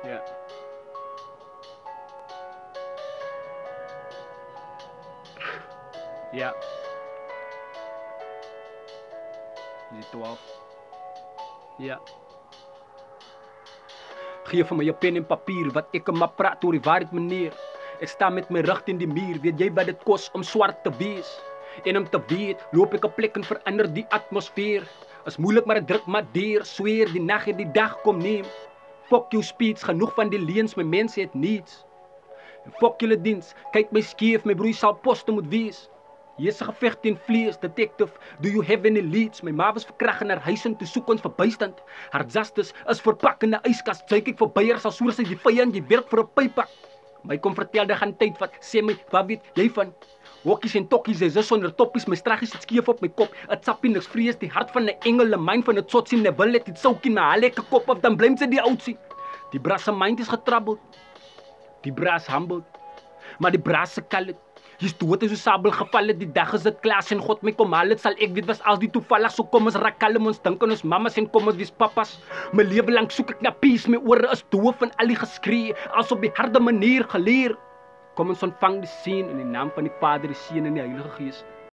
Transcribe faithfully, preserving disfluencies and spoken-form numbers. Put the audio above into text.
Ja. Ja. Is dit twaalf? Ja. Geef vir my 'n pen en papier wat ek en maar praat oor die waarheid meneer. Ek sta met my rug teen die muur, weet jy wat dit kos om swart te wees? En om te weet, loop ek 'n plek en verander die atmosfeer. Is moeilik maar ek druk maar deur, sweer die nag en die dag kom neem. Fuck jou speech, genoeg van die leens, my mense het niets. En fuck julle diens, kyk my skeef, my broer sal poste moet wees. Hier is 'n geveg teen vlees, detective, do you have any leads? My ma was verkragt in haar huis en toe soek ons vir bystand. Haar justice is verpak in 'n yskas, sy kyk vir beiers as soos hy die vyand, jy werk vir 'n pypak. My kom vertel, dit gaan tyd vat, sê my, wat weet jy van? Wokkies en tokkies, is is sonder toppies, my straggies het skeef op my kop, het sappie niks vrees, die hart van 'n engel, 'n mind van 'n tsotsie, ne wil het dit soukie na haar lekker kop af, dan blame sy die oudsie. Die bras se mind is getroubled, die bras humbled, maar die bras se kallet. Hier's dood en so sabel gevalle, die dag is dit klaar en God my kom haal, dit sal ek weet was als die toevallig, so kom ons raak kalm, ons dink aan ons mamas en kom ons wees papas. My lewe lank soek ek na peace, my ore is doof van al die geskree, as op die harde manier geleer. Kom ons ontvang die seën in die naam van die Vader, die Seun en die Heilige Gees.